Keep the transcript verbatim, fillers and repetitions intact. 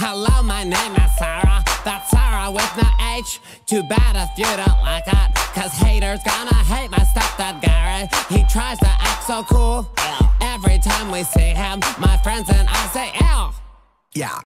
Hello, my name is Sarah. That's Sarah with no H. Too bad if you don't like it, cause haters gonna hate my stepdad Gary. He tries to act so cool. Every time we see him, my friends and I say, ew. Yeah,